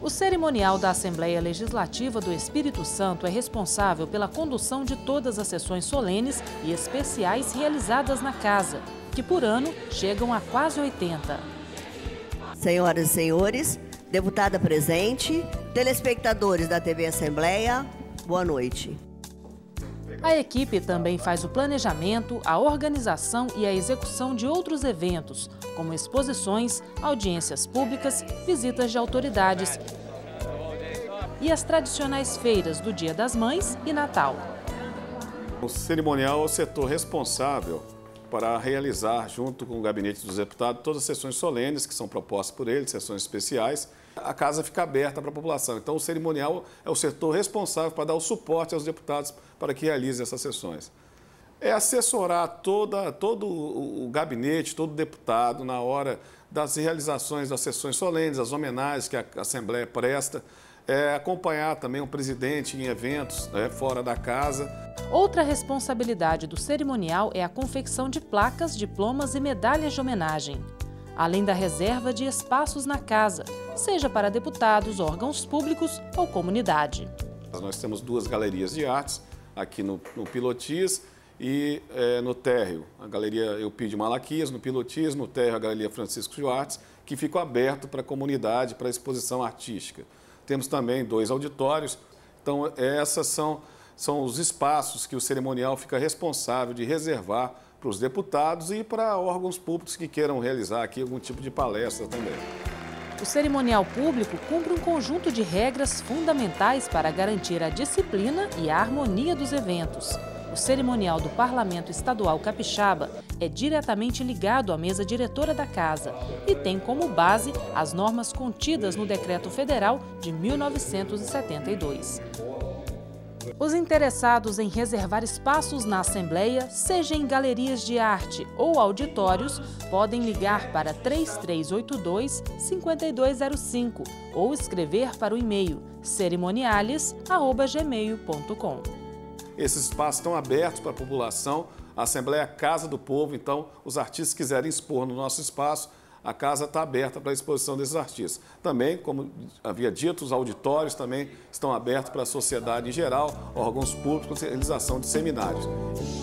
O cerimonial da Assembleia Legislativa do Espírito Santo é responsável pela condução de todas as sessões solenes e especiais realizadas na casa, que por ano chegam a quase 80. Senhoras e senhores, deputada presente, telespectadores da TV Assembleia, boa noite. A equipe também faz o planejamento, a organização e a execução de outros eventos, como exposições, audiências públicas, visitas de autoridades e as tradicionais feiras do Dia das Mães e Natal. O cerimonial é o setor responsável para realizar, junto com o gabinete dos deputados, todas as sessões solenes que são propostas por ele, sessões especiais. A casa fica aberta para a população. Então, o cerimonial é o setor responsável para dar o suporte aos deputados para que realizem essas sessões. É assessorar todo o gabinete, todo deputado, na hora das realizações das sessões solenes, das homenagens que a Assembleia presta, acompanhar também o presidente em eventos fora da casa. Outra responsabilidade do cerimonial é a confecção de placas, diplomas e medalhas de homenagem, além da reserva de espaços na casa, seja para deputados, órgãos públicos ou comunidade. Nós temos 2 galerias de artes, aqui no Pilotis e no térreo, a Galeria Eupídio Malaquias, no Pilotis, no térreo a Galeria Francisco Schwartz, que ficam abertos para a comunidade, para a exposição artística. Temos também 2 auditórios, então essas são os espaços que o cerimonial fica responsável de reservar para os deputados e para órgãos públicos que queiram realizar aqui algum tipo de palestra também. O cerimonial público cumpre um conjunto de regras fundamentais para garantir a disciplina e a harmonia dos eventos. O cerimonial do Parlamento Estadual Capixaba é diretamente ligado à mesa diretora da Casa e tem como base as normas contidas no Decreto Federal de 1972. Os interessados em reservar espaços na Assembleia, seja em galerias de arte ou auditórios, podem ligar para 3382-5205 ou escrever para o e-mail cerimoniales@gmail.com. Esses espaços estão abertos para a população, a Assembleia é a casa do povo, então os artistas que quiserem expor no nosso espaço, a casa está aberta para a exposição desses artistas. Também, como havia dito, os auditórios também estão abertos para a sociedade em geral, órgãos públicos, realização de seminários.